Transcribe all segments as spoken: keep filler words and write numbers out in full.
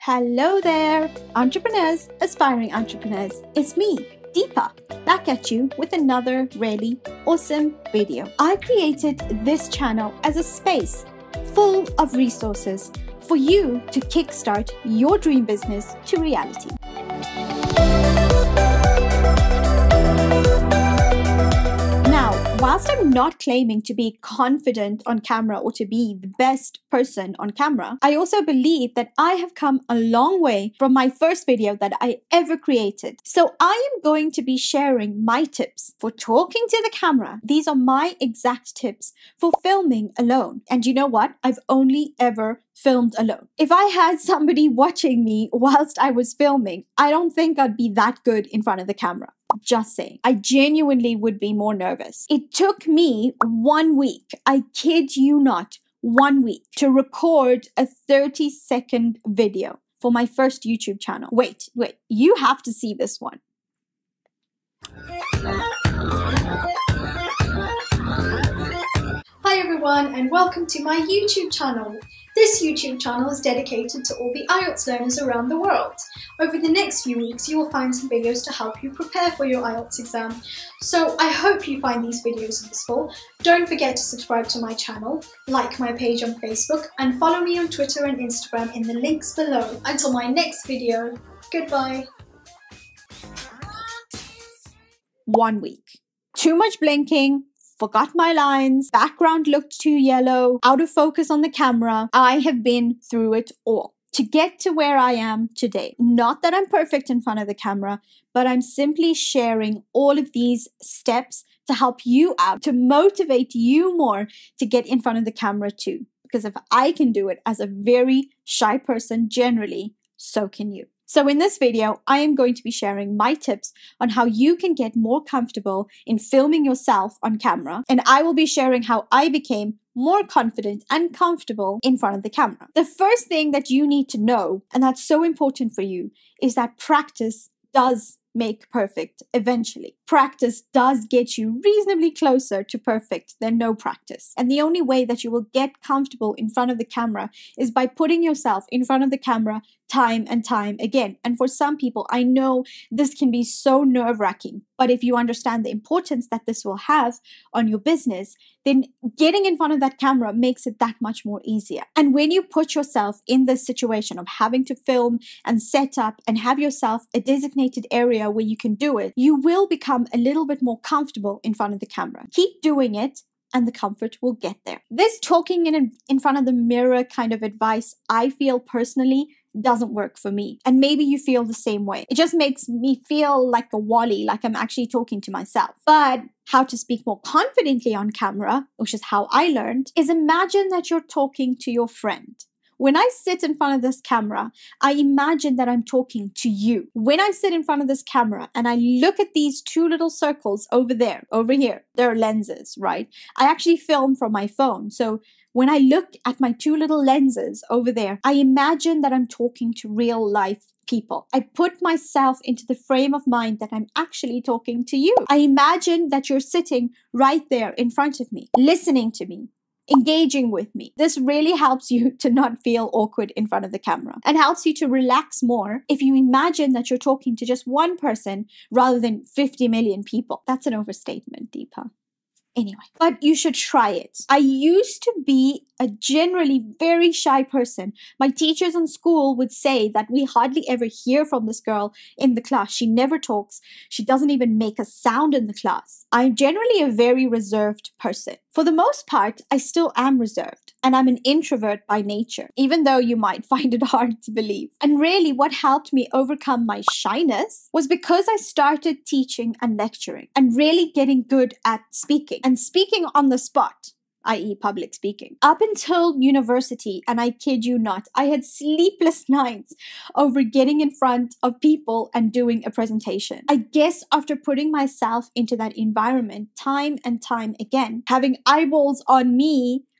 Hello there, entrepreneurs, aspiring entrepreneurs. It's me, Deepa, back at you with another really awesome video. I created this channel as a space full of resources for you to kickstart your dream business to reality. Whilst I'm not claiming to be confident on camera or to be the best person on camera, I also believe that I have come a long way from my first video that I ever created. So I am going to be sharing my tips for talking to the camera. These are my exact tips for filming alone. And you know what? I've only ever filmed alone. If I had somebody watching me whilst I was filming, I don't think I'd be that good in front of the camera. Just saying. I genuinely would be more nervous. It took me one week, I kid you not, one week to record a thirty second video for my first YouTube channel. Wait, wait, you have to see this one. Hi everyone and welcome to my YouTube channel. This YouTube channel is dedicated to all the I E L T S learners around the world. Over the next few weeks you will find some videos to help you prepare for your I E L T S exam. So I hope you find these videos useful. Don't forget to subscribe to my channel, like my page on Facebook and follow me on Twitter and Instagram in the links below. Until my next video, goodbye. One week. Too much blinking. Forgot my lines, background looked too yellow, out of focus on the camera. I have been through it all to get to where I am today. Not that I'm perfect in front of the camera, but I'm simply sharing all of these steps to help you out, to motivate you more to get in front of the camera too. Because if I can do it as a very shy person generally, so can you. So in this video, I am going to be sharing my tips on how you can get more comfortable in filming yourself on camera. And I will be sharing how I became more confident and comfortable in front of the camera. The first thing that you need to know, and that's so important for you, is that practice does make perfect eventually. Practice does get you reasonably closer to perfect than no practice. And the only way that you will get comfortable in front of the camera is by putting yourself in front of the camera time and time again. And for some people, I know this can be so nerve-wracking, but if you understand the importance that this will have on your business, then getting in front of that camera makes it that much more easier. And when you put yourself in this situation of having to film and set up and have yourself a designated area where you can do it, you will become a little bit more comfortable in front of the camera. Keep doing it and the comfort will get there. This talking in, in front of the mirror kind of advice, I feel personally, doesn't work for me. And maybe you feel the same way. It just makes me feel like a wally, like I'm actually talking to myself. But how to speak more confidently on camera, which is how I learned, is imagine that you're talking to your friend. When I sit in front of this camera, I imagine that I'm talking to you. When I sit in front of this camera and I look at these two little circles over there, over here, they're lenses, right? I actually film from my phone. So when I look at my two little lenses over there, I imagine that I'm talking to real life people. I put myself into the frame of mind that I'm actually talking to you. I imagine that you're sitting right there in front of me, listening to me, engaging with me. This really helps you to not feel awkward in front of the camera and helps you to relax more if you imagine that you're talking to just one person rather than fifty million people. That's an overstatement, Deepa. Anyway, but you should try it. I used to be a generally very shy person. My teachers in school would say that we hardly ever hear from this girl in the class. She never talks. She doesn't even make a sound in the class. I'm generally a very reserved person. For the most part, I still am reserved, and I'm an introvert by nature, even though you might find it hard to believe. And really, what helped me overcome my shyness was because I started teaching and lecturing and really getting good at speaking and speaking on the spot. that is public speaking. Up until university, and I kid you not, I had sleepless nights over getting in front of people and doing a presentation. I guess after putting myself into that environment time and time again, having eyeballs on me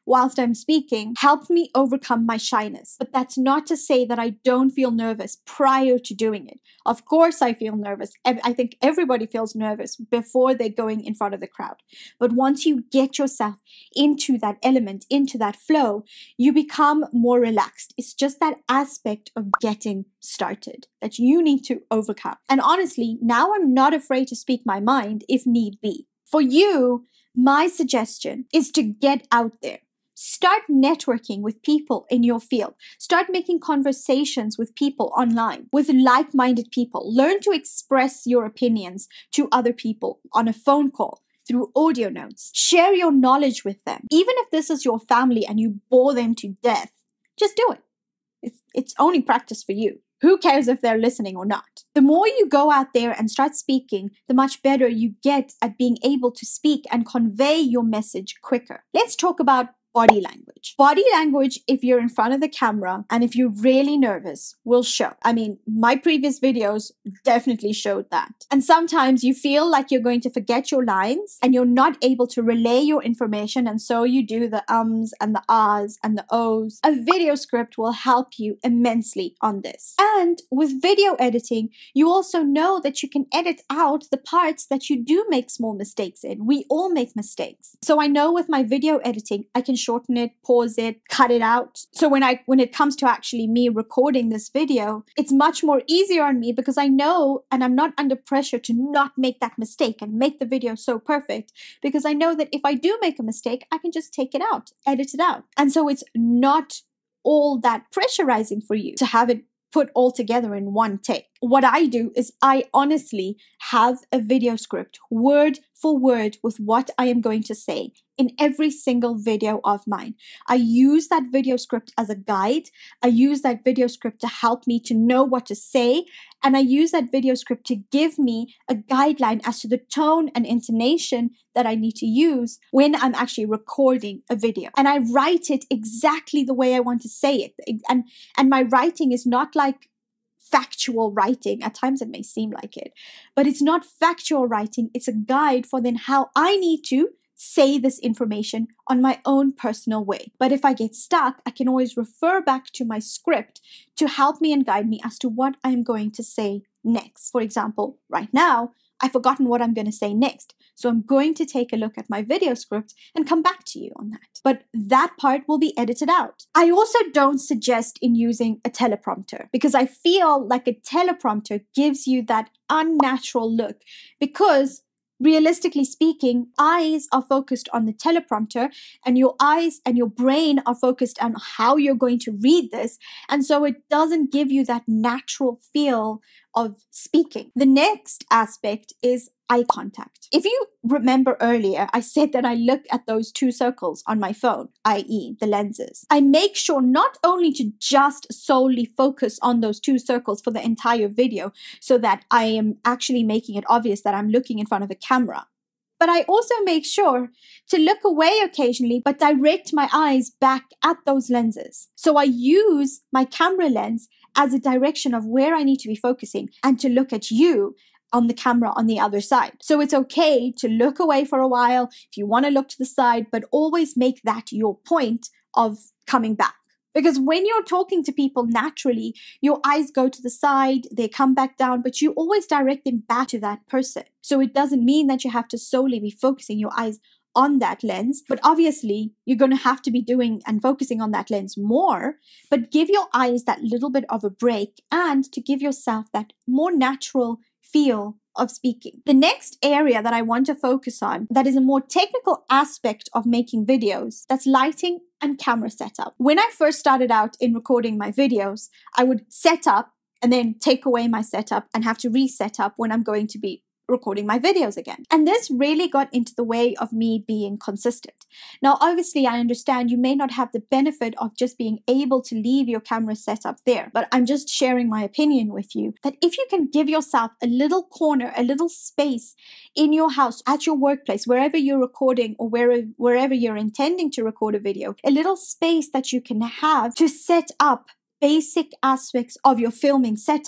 whilst I'm speaking helped me overcome my shyness. But that's not to say that I don't feel nervous prior to doing it. Of course I feel nervous. I think everybody feels nervous before they're going in front of the crowd. But once you get yourself into that element, into that flow, you become more relaxed. It's just that aspect of getting started that you need to overcome. And honestly, now I'm not afraid to speak my mind if need be. For you, my suggestion is to get out there. Start networking with people in your field. Start making conversations with people online, with like-minded people. Learn to express your opinions to other people on a phone call, through audio notes. Share your knowledge with them. Even if this is your family and you bore them to death, just do it. It's, it's only practice for you. Who cares if they're listening or not? The more you go out there and start speaking, the much better you get at being able to speak and convey your message quicker. Let's talk about body language. Body language, if you're in front of the camera and if you're really nervous, will show. I mean, my previous videos definitely showed that. And sometimes you feel like you're going to forget your lines and you're not able to relay your information, and so you do the ums and the ahs and the ohs. A video script will help you immensely on this. And with video editing, you also know that you can edit out the parts that you do make small mistakes in. We all make mistakes. So I know with my video editing, I can shorten it, pause it, cut it out. So when I when it comes to actually me recording this video, it's much more easier on me because I know and I'm not under pressure to not make that mistake and make the video so perfect, because I know that if I do make a mistake, I can just take it out, edit it out. And so it's not all that pressurizing for you to have it put all together in one take. What I do is I honestly have a video script, word for word, with what I am going to say in every single video of mine. I use that video script as a guide. I use that video script to help me to know what to say. And I use that video script to give me a guideline as to the tone and intonation that I need to use when I'm actually recording a video. And I write it exactly the way I want to say it. And, and my writing is not like factual writing. At times it may seem like it, but it's not factual writing. It's a guide for then how I need to say this information on my own personal way. But if I get stuck, I can always refer back to my script to help me and guide me as to what I'm going to say next. For example, right now, I've forgotten what I'm going to say next. So I'm going to take a look at my video script and come back to you on that. But that part will be edited out. I also don't suggest in using a teleprompter because I feel like a teleprompter gives you that unnatural look, because realistically speaking, eyes are focused on the teleprompter and your eyes and your brain are focused on how you're going to read this. And so it doesn't give you that natural feel of speaking. The next aspect is eye contact. If you remember earlier, I said that I look at those two circles on my phone, that is the lenses. I make sure not only to just solely focus on those two circles for the entire video so that I am actually making it obvious that I'm looking in front of a camera, but I also make sure to look away occasionally, but direct my eyes back at those lenses. So I use my camera lens as a direction of where I need to be focusing and to look at you on the camera on the other side. So it's okay to look away for a while if you want to look to the side, but always make that your point of coming back. Because when you're talking to people naturally, your eyes go to the side, they come back down, but you always direct them back to that person. So it doesn't mean that you have to solely be focusing your eyes on that lens, but obviously you're going to have to be doing and focusing on that lens more, but give your eyes that little bit of a break and to give yourself that more natural feel of speaking. The next area that I want to focus on, that is a more technical aspect of making videos, that's lighting and camera setup. When I first started out in recording my videos, I would set up and then take away my setup and have to reset up when I'm going to be recording my videos again. And this really got into the way of me being consistent. Now, obviously, I understand you may not have the benefit of just being able to leave your camera set up there, but I'm just sharing my opinion with you that if you can give yourself a little corner, a little space in your house, at your workplace, wherever you're recording or wherever, wherever you're intending to record a video, a little space that you can have to set up basic aspects of your filming setup.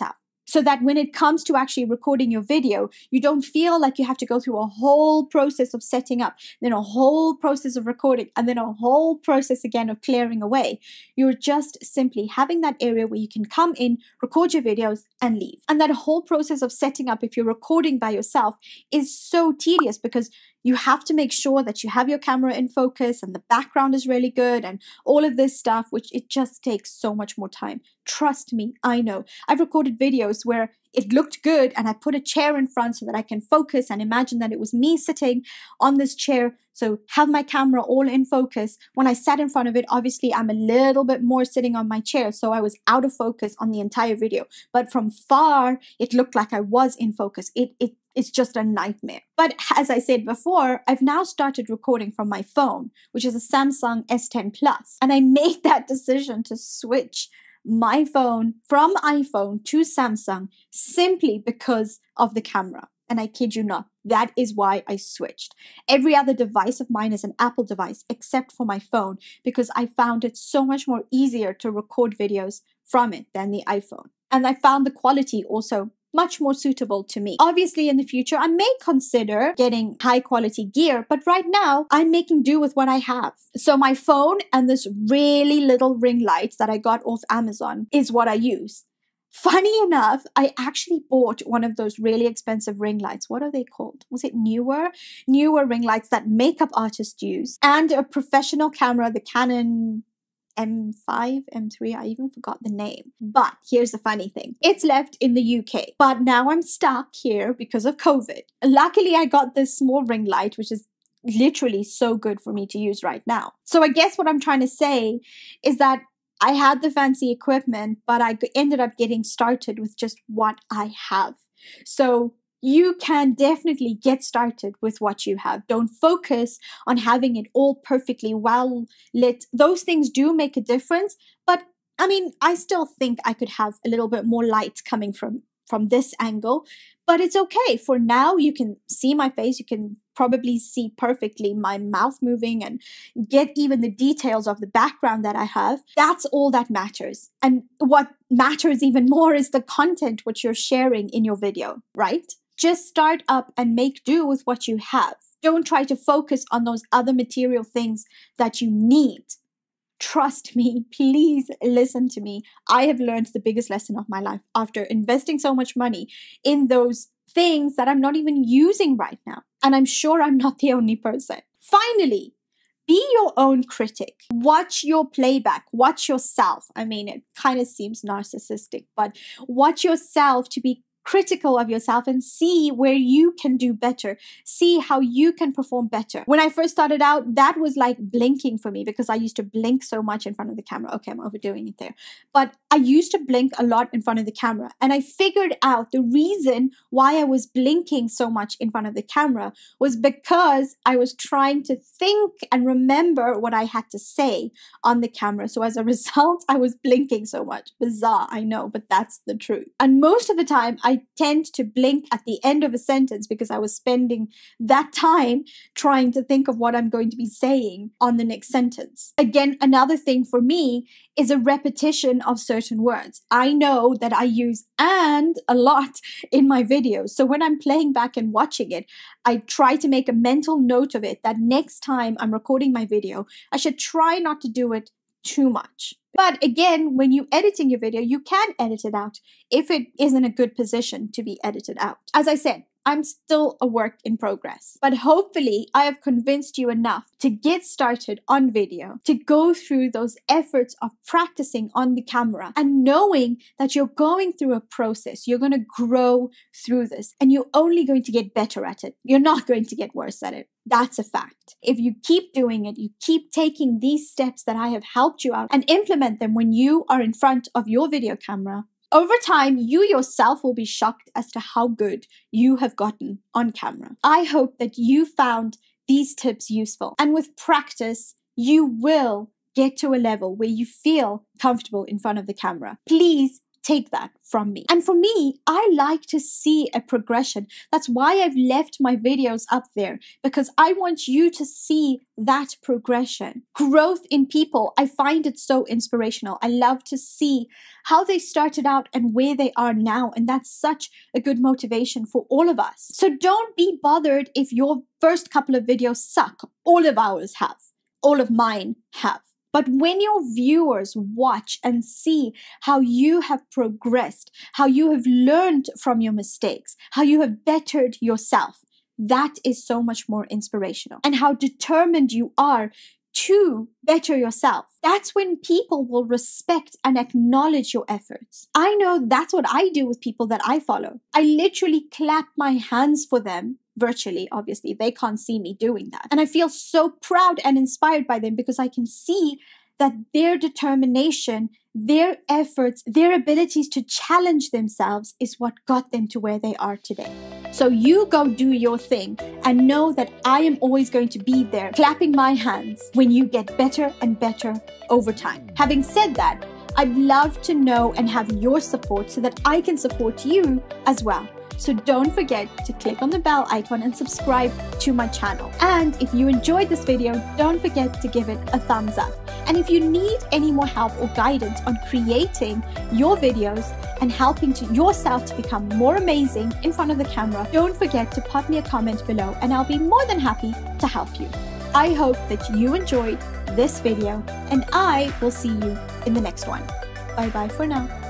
so that when it comes to actually recording your video, you don't feel like you have to go through a whole process of setting up, then a whole process of recording, and then a whole process again of clearing away. You're just simply having that area where you can come in, record your videos, and leave. And that whole process of setting up, if you're recording by yourself, is so tedious because you have to make sure that you have your camera in focus and the background is really good and all of this stuff, which it just takes so much more time. Trust me, I know. I've recorded videos where it looked good and I put a chair in front so that I can focus and imagine that it was me sitting on this chair. So have my camera all in focus. When I sat in front of it, obviously I'm a little bit more sitting on my chair. So I was out of focus on the entire video. But from far, it looked like I was in focus. It, it, it's just a nightmare. But as I said before, I've now started recording from my phone, which is a Samsung S ten Plus. And I made that decision to switch my phone from iPhone to Samsung simply because of the camera. And I kid you not, that is why I switched. Every other device of mine is an Apple device except for my phone because I found it so much more easier to record videos from it than the iPhone. And I found the quality also much more suitable to me. Obviously, in the future, I may consider getting high quality gear, but right now I'm making do with what I have. So my phone and this really little ring light that I got off Amazon is what I use. Funny enough, I actually bought one of those really expensive ring lights. What are they called? Was it Neewer? Neewer ring lights that makeup artists use, and a professional camera, the Canon M five, M three, I even forgot the name. But here's the funny thing. It's left in the U K, but now I'm stuck here because of COVID. Luckily, I got this small ring light, which is literally so good for me to use right now. So I guess what I'm trying to say is that I had the fancy equipment, but I ended up getting started with just what I have. So you can definitely get started with what you have. Don't focus on having it all perfectly well lit. Those things do make a difference, but I mean, I still think I could have a little bit more light coming from, from this angle, but it's okay. For now, you can see my face. You can probably see perfectly my mouth moving and get even the details of the background that I have. That's all that matters. And what matters even more is the content which you're sharing in your video, right? Just start up and make do with what you have. Don't try to focus on those other material things that you need. Trust me, please listen to me. I have learned the biggest lesson of my life after investing so much money in those things that I'm not even using right now. And I'm sure I'm not the only person. Finally, be your own critic. Watch your playback. Watch yourself. I mean, it kind of seems narcissistic, but watch yourself to be critical of yourself and see where you can do better. See how you can perform better. When I first started out, that was like blinking for me because I used to blink so much in front of the camera. Okay, I'm overdoing it there. But I used to blink a lot in front of the camera. And I figured out the reason why I was blinking so much in front of the camera was because I was trying to think and remember what I had to say on the camera. So as a result, I was blinking so much. Bizarre, I know, but that's the truth. And most of the time, I tend to blink at the end of a sentence because I was spending that time trying to think of what I'm going to be saying on the next sentence. Again, another thing for me is a repetition of certain words. I know that I use and a lot in my videos. So when I'm playing back and watching it, I try to make a mental note of it that next time I'm recording my video, I should try not to do it too much. But again, when you're editing your video, you can edit it out if it isn't a good position to be edited out. As I said, I'm still a work in progress, but hopefully I have convinced you enough to get started on video, to go through those efforts of practicing on the camera and knowing that you're going through a process. You're going to grow through this and you're only going to get better at it. You're not going to get worse at it. That's a fact. If you keep doing it, you keep taking these steps that I have helped you out and implement them when you are in front of your video camera, over time, you yourself will be shocked as to how good you have gotten on camera. I hope that you found these tips useful. And with practice, you will get to a level where you feel comfortable in front of the camera. Please take that from me. And for me, I like to see a progression. That's why I've left my videos up there, because I want you to see that progression. Growth in people, I find it so inspirational. I love to see how they started out and where they are now. And that's such a good motivation for all of us. So don't be bothered if your first couple of videos suck. All of ours have. All of mine have. But when your viewers watch and see how you have progressed, how you have learned from your mistakes, how you have bettered yourself, that is so much more inspirational. And how determined you are to better yourself. That's when people will respect and acknowledge your efforts. I know that's what I do with people that I follow. I literally clap my hands for them. Virtually, obviously, they can't see me doing that. And I feel so proud and inspired by them because I can see that their determination, their efforts, their abilities to challenge themselves is what got them to where they are today. So you go do your thing and know that I am always going to be there clapping my hands when you get better and better over time. Having said that, I'd love to know and have your support so that I can support you as well. So don't forget to click on the bell icon and subscribe to my channel. And if you enjoyed this video, don't forget to give it a thumbs up. And if you need any more help or guidance on creating your videos and helping to yourself to become more amazing in front of the camera, don't forget to pop me a comment below and I'll be more than happy to help you. I hope that you enjoyed this video and I will see you in the next one. Bye bye for now.